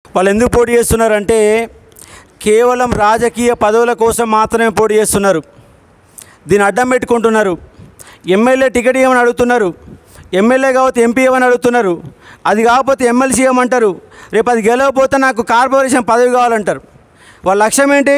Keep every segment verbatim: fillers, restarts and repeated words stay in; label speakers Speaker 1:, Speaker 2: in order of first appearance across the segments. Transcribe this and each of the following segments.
Speaker 1: వాళ్ళు ఎందుకు పోటీ చేస్తున్నారంటే కేవలం రాజకీయ పదవుల కోసం మాత్రమే పోటీ చేస్తున్నారు. దీన్ని అడ్డం పెట్టుకుంటున్నారు. ఎమ్మెల్యే టికెట్ ఇవ్వమని అడుగుతున్నారు, ఎమ్మెల్యే కాకపోతే ఎంపీ ఇవ్వమని అడుగుతున్నారు, అది కాకపోతే ఎమ్మెల్సీ ఇవ్వమంటారు, రేపు అది గెలవకపోతే నాకు కార్పొరేషన్ పదవి కావాలంటారు. వాళ్ళ లక్ష్యం ఏంటి?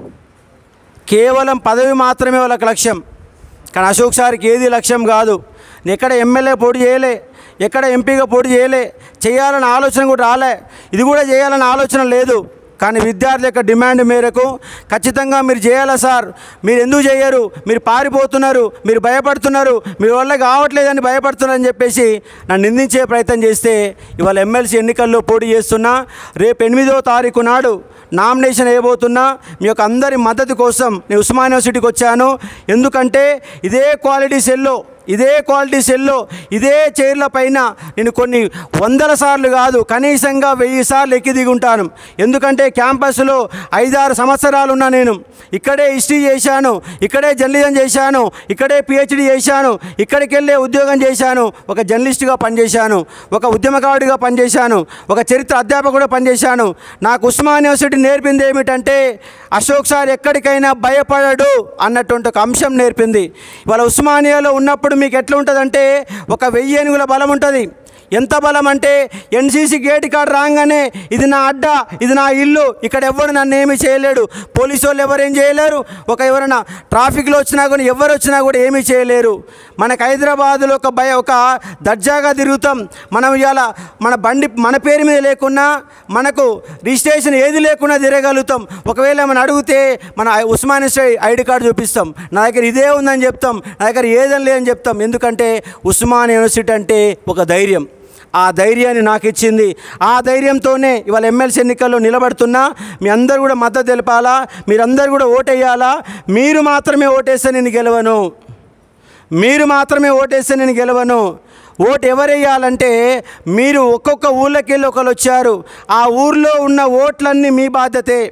Speaker 1: కేవలం పదవి మాత్రమే వాళ్ళకి లక్ష్యం. కానీ అశోక్ సార్కి ఏది లక్ష్యం కాదు. ఎక్కడ ఎమ్మెల్యే పోటీ చేయలే, ఎక్కడ ఎంపీగా పోటీ చేయలే, చేయాలన్న ఆలోచన కూడా రాలే, ఇది కూడా చేయాలన్న ఆలోచన లేదు. కానీ విద్యార్థుల యొక్క డిమాండ్ మేరకు ఖచ్చితంగా మీరు చేయాలా సార్, మీరు ఎందుకు చేయరు, మీరు పారిపోతున్నారు, మీరు భయపడుతున్నారు, మీ వల్ల కావట్లేదని భయపడుతున్నారని చెప్పేసి నన్ను నిందించే ప్రయత్నం చేస్తే ఇవాళ ఎమ్మెల్సీ ఎన్నికల్లో పోటీ చేస్తున్నా. రేపు ఎనిమిదో తారీఖు నాడు నామినేషన్ వేయబోతున్నా. మీ యొక్క అందరి మద్దతు కోసం నేను ఉస్మానియా యూనివర్సిటీకి వచ్చాను. ఎందుకంటే ఇదే క్వాలిటీ సెల్లో ఇదే క్వాలిటీ సెల్లో ఇదే చైర్ల పైన నేను కొన్ని వందల సార్లు కాదు కనీసంగా వెయ్యి సార్లు ఎక్కి దిగుంటాను. ఎందుకంటే క్యాంపస్లో ఐదారు సంవత్సరాలు ఉన్నా. నేను ఇక్కడే హిస్టరీ చేశాను, ఇక్కడే జర్నలిజం చేశాను, ఇక్కడే పిహెచ్డి చేశాను, ఇక్కడికి వెళ్ళే ఉద్యోగం చేశాను, ఒక జర్నలిస్ట్గా పనిచేశాను, ఒక ఉద్యమకారుడిగా పనిచేశాను, ఒక చరిత్ర అధ్యాపకుడిగా పనిచేశాను. నాకు ఉస్మానియా యూనివర్సిటీ నేర్పింది ఏమిటంటే అశోక్ సార్ ఎక్కడికైనా భయపడడు అన్నటువంటి ఒక అంశం నేర్పింది. ఇవాళ ఉస్మానియాలో ఉన్నప్పుడు మీకు ఎట్లా ఉంటుందంటే ఒక వెయ్యి ఏనుగుల బలం ఉంటుంది. ఎంత బలం అంటే ఎన్సీసీ గేట్ కాడ రాగానే ఇది నా అడ్డ, ఇది నా ఇల్లు, ఇక్కడ ఎవరు నన్ను ఏమీ చేయలేడు, పోలీసు వాళ్ళు ఎవరేం చేయలేరు, ఒక ఎవరైనా ట్రాఫిక్లో వచ్చినా కూడా ఎవరు వచ్చినా కూడా ఏమీ చేయలేరు. మనకు హైదరాబాదులో ఒక భయ ఒక దర్జాగా తిరుగుతాం. మనం ఇవాళ మన బండి మన పేరు మీద లేకున్నా, మనకు రిజిస్ట్రేషన్ ఏది లేకున్నా తిరగలుగుతాం. ఒకవేళ మనం అడిగితే మన ఉస్మానియా ఐడి కార్డు చూపిస్తాం, నా దగ్గర ఇదే ఉందని చెప్తాం, నా దగ్గర ఏదని లేదని చెప్తాం. ఎందుకంటే ఉస్మానియా యూనివర్సిటీ అంటే ఒక ధైర్యం. ఆ ధైర్యాన్ని నాకు ఇచ్చింది. ఆ ధైర్యంతోనే ఇవాళ ఎమ్మెల్సీ ఎన్నికల్లో నిలబడుతున్నా. మీ అందరూ కూడా మద్దతు తెలపాలా, మీరందరూ కూడా ఓటేయాలా. మీరు మాత్రమే ఓటేస్తే నేను గెలవను, మీరు మాత్రమే ఓటేస్తే నేను గెలవను. ఓటు ఎవరు వేయాలంటే మీరు ఒక్కొక్క ఊళ్ళకి వెళ్ళి ఒకరు వచ్చారు, ఆ ఊర్లో ఉన్న ఓట్లన్నీ మీ బాధ్యతే.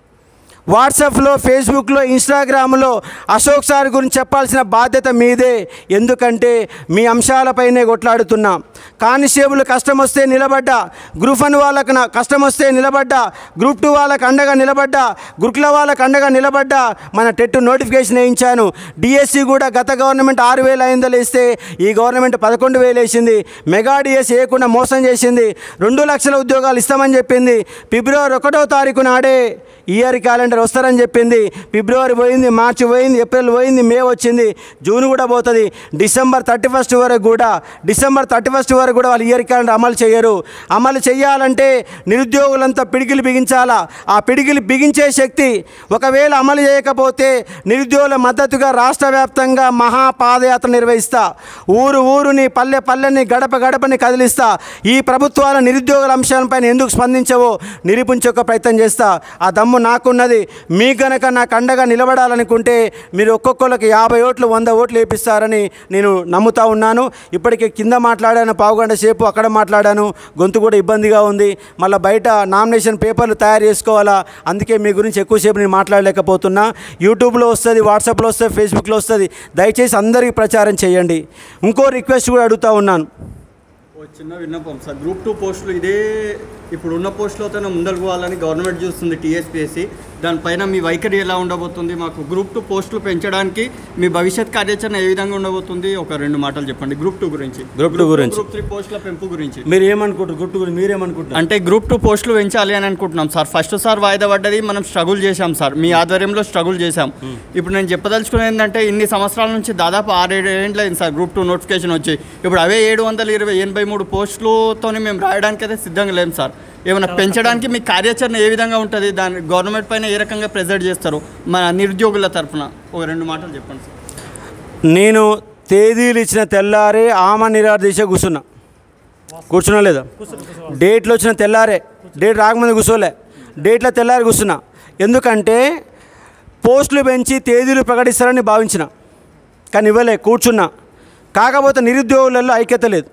Speaker 1: వాట్సాప్లో, ఫేస్బుక్లో, ఇన్స్టాగ్రామ్లో అశోక్ సార్ గురించి చెప్పాల్సిన బాధ్యత మీదే. ఎందుకంటే మీ అంశాలపైనే కొట్లాడుతున్నాం. కానిస్టేబుల్ కష్టం వస్తే నిలబడ్డా, గ్రూప్ వన్ వాళ్ళకు కష్టం వస్తే నిలబడ్డా, గ్రూప్ టూ వాళ్ళకు అండగా నిలబడ్డా, గురుకుల వాళ్ళకు అండగా నిలబడ్డా, మన టెట్ నోటిఫికేషన్ వేయించాను. డిఎస్సి కూడా గత గవర్నమెంట్ ఆరు వేల ఐదు వందలు వేస్తే ఈ గవర్నమెంట్ పదకొండు వేలు వేసింది. మెగా డిఎస్సి వేయకుండా మోసం చేసింది. రెండు లక్షల ఉద్యోగాలు ఇస్తామని చెప్పింది. ఫిబ్రవరి ఒకటో తారీఖు నాడే ఇయర్ క్యాలెండర్ వస్తారని చెప్పింది. ఫిబ్రవరి పోయింది, మార్చి పోయింది, ఏప్రిల్ పోయింది, మే వచ్చింది, జూన్ కూడా పోతుంది. డిసెంబర్ థర్టీ ఫస్ట్ వరకు కూడా డిసెంబర్ థర్టీ ఫస్ట్ వరకు కూడా వాళ్ళు ఇయర్ క్యాలెండర్ అమలు చేయరు. అమలు చేయాలంటే నిరుద్యోగులంతా పిడికిలు బిగించాలా. ఆ పిడికిలు బిగించే శక్తి ఒకవేళ అమలు చేయకపోతే నిరుద్యోగుల మద్దతుగా రాష్ట్ర వ్యాప్తంగా మహా పాదయాత్ర నిర్వహిస్తా. ఊరు ఊరుని, పల్లె పల్లెని, గడప గడపని కదిలిస్తా. ఈ ప్రభుత్వాల నిరుద్యోగుల అంశాలపైన ఎందుకు స్పందించవో నిరూపించే ఒక ప్రయత్నం చేస్తా. ఆ దమ్ము నాకున్నది. మీ కనుక నాకు అండగా నిలబడాలనుకుంటే మీరు ఒక్కొక్కరికి యాభై ఓట్లు వంద ఓట్లు వేపిస్తారని నేను నమ్ముతా ఉన్నాను. ఇప్పటికే కింద మాట్లాడాను, పావుగంట సేపు అక్కడ మాట్లాడాను, గొంతు కూడా ఇబ్బందిగా ఉంది. మళ్ళీ బయట నామినేషన్ పేపర్లు తయారు చేసుకోవాలా, అందుకే మీ గురించి ఎక్కువసేపు నేను మాట్లాడలేకపోతున్నా. యూట్యూబ్లో వస్తుంది, వాట్సాప్లో వస్తుంది, ఫేస్బుక్లో వస్తుంది. దయచేసి అందరికీ ప్రచారం చేయండి. ఇంకో రిక్వెస్ట్ కూడా అడుగుతూ ఉన్నాను.
Speaker 2: చిన్న విన్నపం సార్, గ్రూప్ టూ పోస్టులు ఇదే ఇప్పుడు ఉన్న పోస్టులతోనే ముందరకు పోవాలని గవర్నమెంట్ చూస్తుంది టీఎస్పీఎస్సీ. దానిపైన మీ వైఖరి ఎలా ఉండబోతుంది? మాకు గ్రూప్ టూ పోస్టులు పెంచడానికి మీ భవిష్యత్ కార్యాచరణ ఏ విధంగా ఉండబోతుంది? ఒక రెండు మాటలు చెప్పండి గ్రూప్ టూ గురించి.
Speaker 1: గ్రూప్ టూ గురించి,
Speaker 2: గ్రూప్ త్రీ పోస్టుల పెంపు గురించి
Speaker 1: మీరు ఏమనుకుంటారు? గ్రూప్ టూ గురించి మీరేమనుకుంటారు?
Speaker 2: అంటే గ్రూప్ టూ పోస్టులు పెంచాలి అని అనుకుంటున్నాం సార్. ఫస్ట్ సార్ వాయిదా పడ్డది, మనం స్ట్రగుల్ చేశాం సార్, మీ ఆధ్వర్యంలో స్ట్రగుల్ చేశాం. ఇప్పుడు నేను చెప్పదలుచుకునేది ఏంటంటే ఇన్ని సంవత్సరాల నుంచి దాదాపు ఆరేడు ఏళ్ళు అయింది సార్ గ్రూప్ టూ నోటిఫికేషన్ వచ్చి. ఇప్పుడు అవే ఏడు వందల ఇరవై ఎనభై మూడు పోస్టులతోనే మేము రాయడానికి అయితే సిద్ధంగా లేము సార్. ఏమైనా పెంచడానికి మీ కార్యాచరణ ఏ విధంగా ఉంటుంది? దాని గవర్నమెంట్ పైన ఏ రకంగా ప్రెజర్ చేస్తారు మన నిరుద్యోగుల తరఫున? ఒక రెండు మాటలు చెప్పండి సార్.
Speaker 1: నేను తేదీలు ఇచ్చిన తెల్లారే ఆమె నిరాదీశ కూర్చున్నా కూర్చున్నా లేదా? డేట్లు వచ్చిన తెల్లారే, డేట్ రాకముందు కూర్చోలే, డేట్ల తెల్లారి కూర్చున్నా. ఎందుకంటే పోస్టులు పెంచి తేదీలు ప్రకటిస్తారని భావించిన, కానీ ఇవ్వలే, కూర్చున్నా. కాకపోతే నిరుద్యోగులలో ఐక్యత లేదు.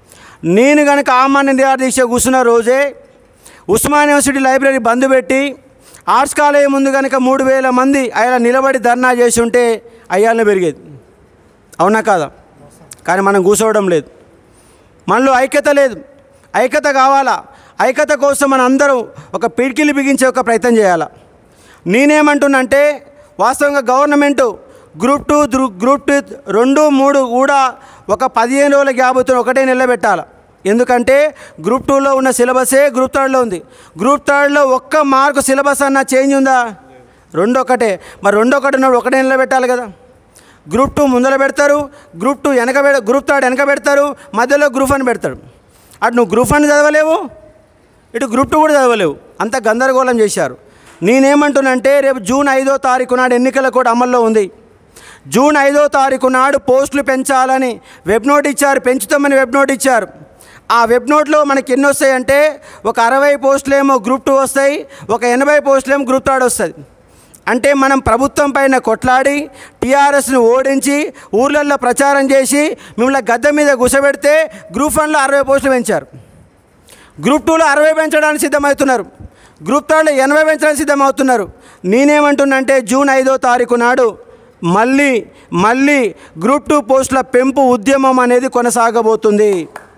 Speaker 1: నేను కనుక ఆమాన్య నిరాదీక్ష కూర్చున్న రోజే ఉస్మానియా యూనివర్సిటీ లైబ్రరీ బంద్ పెట్టి ఆర్ట్స్ కాలేజ్ ముందు కనుక మూడు వేల మంది అలా నిలబడి ధర్నా చేసి ఉంటే అయ్యాలని పెరిగేది. అవునా కాదా? కానీ మనం కూర్చోవడం లేదు. మనలో ఐక్యత లేదు. ఐక్యత కావాలా. ఐక్యత కోసం మన అందరం ఒక పిడికిలి బిగించే ఒక ప్రయత్నం చేయాలి. నేనేమంటున్నంటే వాస్తవంగా government group two group two రెండు మూడు కూడా ఒక పదిహేను రోజుల గ్యాప్తో ఒకటే నిలబెట్టాలి. ఎందుకంటే గ్రూప్ టూలో ఉన్న సిలబసే గ్రూప్ థర్డ్లో ఉంది. గ్రూప్ థర్డ్లో ఒక్క మార్కు సిలబస్ అన్న చేంజ్ ఉందా? రెండు ఒకటే. మరి రెండు ఒకటి ఉన్నప్పుడు ఒకటే నిలబెట్టాలి కదా. గ్రూప్ టూ ముందర పెడతారు, గ్రూప్ టూ వెనక పె గ్రూప్ థర్డ్ వెనక పెడతారు, మధ్యలో గ్రూప్ వన్ పెడతాడు. అటు నువ్వు గ్రూప్ వన్ చదవలేవు, ఇటు గ్రూప్ టూ కూడా చదవలేవు. అంత గందరగోళం చేశారు. నేనేమంటున్నంటే రేపు జూన్ ఐదో తారీఖు నాడు ఎన్నికల కూడా అమల్లో ఉంది. జూన్ ఐదో తారీఖు నాడు పోస్టులు పెంచాలని వెబ్ నోట్ ఇచ్చారు, పెంచుతామని వెబ్ నోట్ ఇచ్చారు. ఆ వెబ్ నోట్లో మనకి ఎన్ని వస్తాయంటే ఒక అరవై పోస్టులేమో గ్రూప్ టూ వస్తాయి, ఒక ఎనభై పోస్టులేమో గ్రూప్ థర్డ్ వస్తుంది. అంటే మనం ప్రభుత్వం పైన కొట్లాడి టీఆర్ఎస్ను ఓడించి ఊర్లలో ప్రచారం చేసి మిమ్మల్ని గద్దె మీద గుసబెడితే గ్రూప్ వన్లో అరవై పోస్టులు పెంచారు, గ్రూప్ టూలో అరవై పెంచడానికి సిద్ధమవుతున్నారు, గ్రూప్ థర్డ్లో ఎనభై పెంచడానికి సిద్ధమవుతున్నారు. నేనేమంటున్నంటే జూన్ ఐదో తారీఖు నాడు మళ్ళీ మళ్ళీ గ్రూప్ టూ పోస్టుల పెంపు ఉద్యమం అనేది కొనసాగబోతుంది.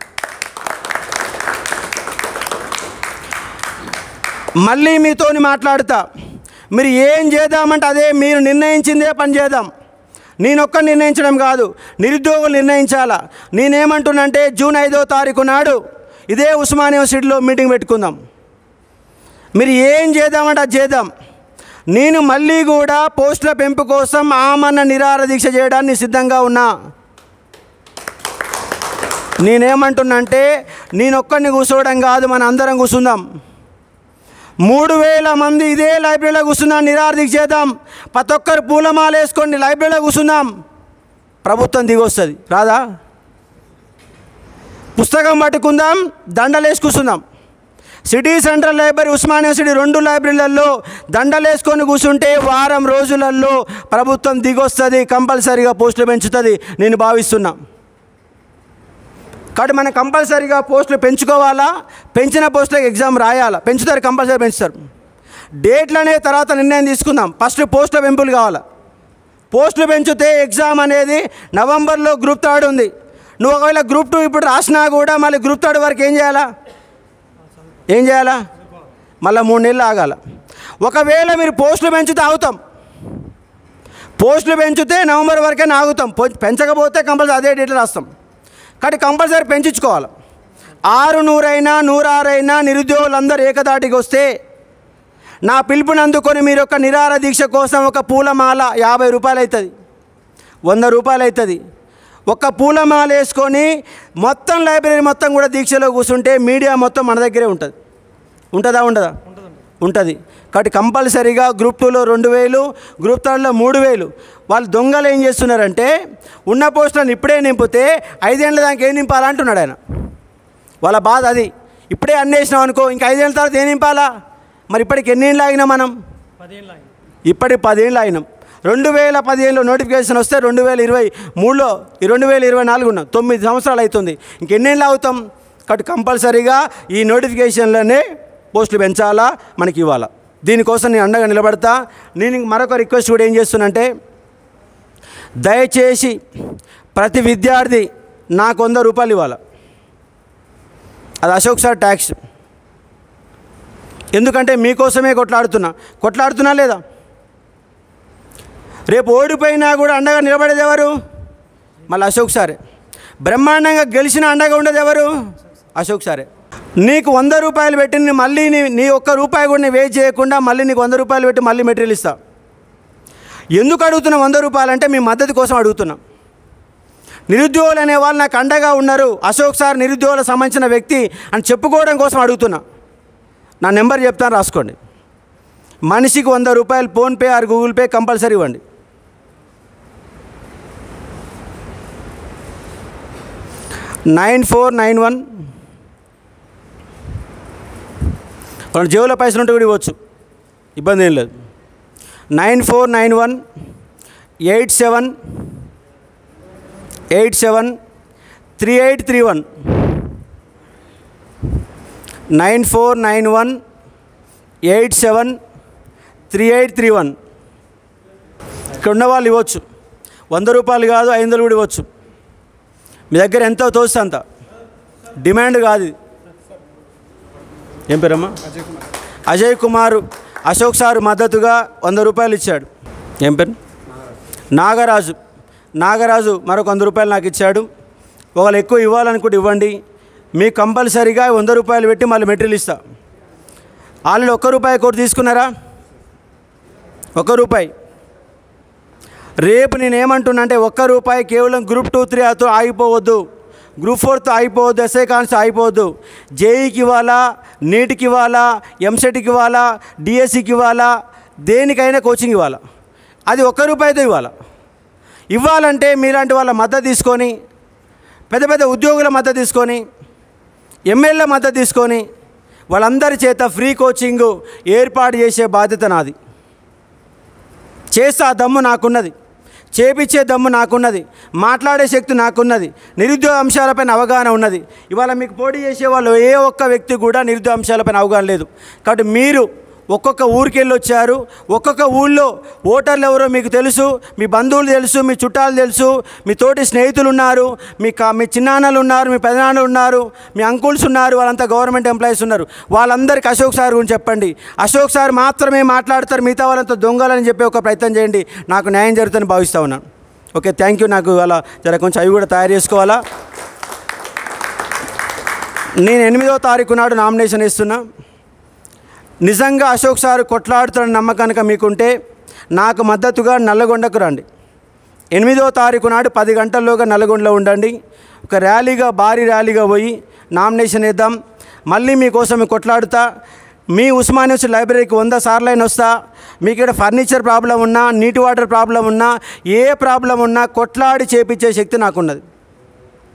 Speaker 1: మళ్ళీ మీతోని మాట్లాడుతా. మీరు ఏం చేద్దామంటే అదే మీరు నిర్ణయించిందే పని చేద్దాం. నేనొక్క నిర్ణయించడం కాదు, నిరుద్యోగులు నిర్ణయించాలా. నేనేమంటున్నంటే జూన్ ఐదో తారీఖు నాడు ఇదే ఉస్మానియా యూనివర్సిటీలో మీటింగ్ పెట్టుకుందాం. మీరు ఏం చేద్దామంటే అది చేద్దాం. నేను మళ్ళీ కూడా పోస్టుల పెంపు కోసం ఆమరణ నిరాహార దీక్ష చేయడానికి సిద్ధంగా ఉన్నా. నేనేమంటున్నంటే నేనొక్కడిని కూర్చోవడం కాదు, మన అందరం కూర్చుందాం. మూడు వేల మంది ఇదే లైబ్రరీలో కూర్చున్నాం, నిరాహార దీక్ష చేద్దాం. ప్రతి ఒక్కరు పూలమాల వేసుకొని లైబ్రరీలో కూర్చుందాం. ప్రభుత్వం దిగొస్తుంది, రాదా? పుస్తకం పట్టుకుందాం, దండలేసి కూర్చుందాం. City central library, Osmania university రెండు లైబ్రరీలలో దండలేసుకొని కూర్చుంటే వారం రోజులలో ప్రభుత్వం దిగొస్తుంది, కంపల్సరీగా పోస్టులు పెంచుతుంది నేను భావిస్తున్నా. కాబట్టి మనం కంపల్సరీగా పోస్టులు పెంచుకోవాలా, పెంచిన పోస్టులకు ఎగ్జామ్ రాయాలా. పెంచుతారు, కంపల్సరీ పెంచుతారు. డేట్లు అనే తర్వాత నిర్ణయం తీసుకుందాం. ఫస్ట్ పోస్టుల పెంపులు కావాలా. పోస్టులు పెంచితే ఎగ్జామ్ అనేది నవంబర్లో గ్రూప్ థర్డ్ ఉంది. నువ్వు ఒకవేళ గ్రూప్ టూ ఇప్పుడు రాసినా కూడా మళ్ళీ గ్రూప్ థర్డ్ వరకు ఏం చేయాలా ఏం చేయాలా మళ్ళీ మూడు నెలలు ఆగాల. ఒకవేళ మీరు పోస్టులు పెంచితే ఆగుతాం, పోస్టులు పెంచితే నవంబర్ వరకే ఆగుతాం. పెంచకపోతే కంపల్సరీ అదే డేట్లు రాస్తాం. కాబట్టి కంపల్సరీ పెంచుకోవాలి. ఆరు నూరైనా నూరారైనా నిరుద్యోగులందరూ ఏకదాటికి వస్తే నా పిలుపుని అందుకొని మీరు ఒక నిరాహార దీక్ష కోసం ఒక పూలమాల యాభై రూపాయలు అవుతుంది, వంద రూపాయలు అవుతుంది. ఒక పూలమాల వేసుకొని మొత్తం లైబ్రరీ మొత్తం కూడా దీక్షలో కూర్చుంటే మీడియా మొత్తం మన దగ్గరే ఉంటుంది. ఉంటుందా ఉండదా? ఉంటుంది. కాబట్టి కంపల్సరీగా గ్రూప్ టూలో రెండు వేలు, గ్రూప్ థర్డ్లో మూడు వేలు. వాళ్ళు దొంగలు ఏం చేస్తున్నారంటే ఉన్న పోస్టులను ఇప్పుడే నింపితే ఐదేళ్ళ దానికి ఏం నింపాలంటున్నాడు ఆయన. వాళ్ళ బాధ అది. ఇప్పుడే అన్నేసినాం అనుకో, ఇంకా ఐదేళ్ళ తర్వాత ఏం నింపాలా? మరి ఇప్పటికి ఎన్నేళ్ళు ఆగినాం మనం? ఇప్పటికి పదేళ్ళు ఆగినాం. రెండు వేల పదిహేనులో నోటిఫికేషన్ వస్తే రెండు వేల ఇరవై మూడులో రెండు వేల ఇరవై నాలుగు ఉన్నాం, తొమ్మిది సంవత్సరాలు అవుతుంది. ఇంకెన్నేళ్ళు అవుతాం? కాబట్టి కంపల్సరీగా ఈ నోటిఫికేషన్లోనే పోస్టులు పెంచాలా, మనకి ఇవ్వాలా. దీనికోసం నేను అండగా నిలబడతా. నేను మరొక రిక్వెస్ట్ కూడా ఏం చేస్తున్నంటే, దయచేసి ప్రతి విద్యార్థి నాకు వంద రూపాయలు ఇవ్వాలి. అది అశోక్ సార్ ట్యాక్స్. ఎందుకంటే మీకోసమే కొట్లాడుతున్నా కొట్లాడుతున్నా లేదా? రేపు ఓడిపోయినా కూడా అండగా నిలబడేది ఎవరు? మళ్ళీ అశోక్ సారే. బ్రహ్మాండంగా గెలిచిన అండగా ఉండేది ఎవరు? అశోక్ సారే. నీకు వంద రూపాయలు పెట్టి నీ మళ్ళీ నీ నీ ఒక్క రూపాయి కూడా నీ వేస్ట్ చేయకుండా మళ్ళీ నీకు వంద రూపాయలు పెట్టి మళ్ళీ మెటీరియల్ ఇస్తా. ఎందుకు అడుగుతున్నా వంద రూపాయలు అంటే మీ మద్దతు కోసం అడుగుతున్నా. నిరుద్యోగులు అనే వాళ్ళు నాకు అండగా ఉన్నారు, అశోక్ సార్ నిరుద్యోగులకు సంబంధించిన వ్యక్తి అని చెప్పుకోవడం కోసం అడుగుతున్నా. నా నెంబర్ చెప్తాను, రాసుకోండి. మనిషికి వంద రూపాయలు PhonePe or Google Pay compulsory ఇవ్వండి. నైన్ ఫోర్ నైన్ వన్ వాళ్ళ జేబులో పైసలు ఉంటే కూడా ఇవ్వచ్చు, ఇబ్బంది ఏం లేదు. Nine four nine one eight seven eight seven three eight three one nine four nine one eight seven three eight three one ఇక్కడ ఉన్న వాళ్ళు ఇవ్వచ్చు. వంద రూపాయలు కాదు, ఐదు వందలు కూడా ఇవ్వచ్చు. మీ దగ్గర ఎంతో తోస్తే అంత, డిమాండ్ కాదు. ఏం పేరమ్మా? అజయ్ కుమార్ అశోక్ సార్ మద్దతుగా వంద రూపాయలు ఇచ్చాడు. ఏం పేరు? నాగరాజు. నాగరాజు మరొక వంద రూపాయలు నాకు ఇచ్చాడు. ఒకవేళ ఎక్కువ ఇవ్వాలనుకుంటే ఇవ్వండి, మీకు కంపల్సరీగా వంద రూపాయలు పెట్టి మళ్ళీ మెటీరియల్ ఇస్తా. ఆల్రెడీ ఒక్క రూపాయి కోటి తీసుకున్నారా? ఒక్క రూపాయి. రేపు నేనేమంటున్నా అంటే ఒక్క రూపాయి కేవలం గ్రూప్ టూ త్రీ అతో ఆగిపోవద్దు, గ్రూప్ ఫోర్తో ఆగిపోవద్దు, ఎస్ఐ కాన్స్ ఆగిపోవద్దు. జేఈకి ఇవ్వాలా, నీట్కి ఇవ్వాలా, ఎంసెట్కి ఇవ్వాలా, డిఎస్సికి ఇవ్వాలా, దేనికైనా కోచింగ్ ఇవ్వాలా. అది ఒక్క రూపాయితో ఇవ్వాలా. ఇవ్వాలంటే మీలాంటి వాళ్ళ మద్దతు తీసుకొని, పెద్ద పెద్ద ఉద్యోగుల మద్దతు తీసుకొని, ఎమ్మెల్యే మద్దతు తీసుకొని వాళ్ళందరి చేత ఫ్రీ కోచింగ్ ఏర్పాటు చేసే బాధ్యత నాది. చేస్తే ఆ దమ్ము నాకున్నది, చేపించే దమ్ము నాకున్నది, మాట్లాడే శక్తి నాకున్నది, నిరుద్యోగ అంశాలపైన అవగాహన ఉన్నది. ఇవాళ మీకు పోటీ చేసే వాళ్ళు ఏ ఒక్క వ్యక్తి కూడా నిరుద్యోగ అంశాలపైన అవగాహన లేదు. కాబట్టి మీరు ఒక్కొక్క ఊరికి వెళ్ళి వచ్చారు, ఒక్కొక్క ఊళ్ళో ఓటర్లు ఎవరో మీకు తెలుసు, మీ బంధువులు తెలుసు, మీ చుట్టాలు తెలుసు, మీ తోటి స్నేహితులు ఉన్నారు, మీ కా మీ చిన్నాన్నలు ఉన్నారు, మీ పెదనాన్నలు ఉన్నారు, మీ అంకుల్స్ ఉన్నారు, వాళ్ళంతా గవర్నమెంట్ ఎంప్లాయీస్ ఉన్నారు. వాళ్ళందరికీ అశోక్ సార్ గురించి చెప్పండి. అశోక్ సార్ మాత్రమే మాట్లాడతారు, మిగతా వాళ్ళంతా దొంగలని చెప్పి ఒక ప్రయత్నం చేయండి. నాకు న్యాయం జరుగుతుందని భావిస్తూ ఉన్నాను. Okay, thank you. నాకు ఇవాళ జర కొంచెం అవి కూడా తయారు చేసుకోవాలా. నేను ఎనిమిదో తారీఖు నాడు నామినేషన్ ఇస్తున్నా. నిజంగా అశోక్ సార్ కొట్లాడుతున్న నమ్మకం కనుక మీకుంటే నాకు మద్దతుగా నల్లగొండకు రండి. ఎనిమిదో తారీఖు నాడు పది గంటల్లోగా నల్లగొండలో ఉండండి. ఒక ర్యాలీగా, భారీ ర్యాలీగా పోయి నామినేషన్ వేద్దాం. మళ్ళీ మీకోసం కొట్లాడుతా. మీ ఉస్మానియా యూనివర్సిటీ లైబ్రరీకి వంద సార్లైనా వస్తా. మీకు ఇక్కడ ఫర్నిచర్ ప్రాబ్లం ఉన్నా, నీటి వాటర్ ప్రాబ్లం ఉన్నా, ఏ ప్రాబ్లం ఉన్నా కొట్లాడి చేపించే శక్తి నాకున్నది.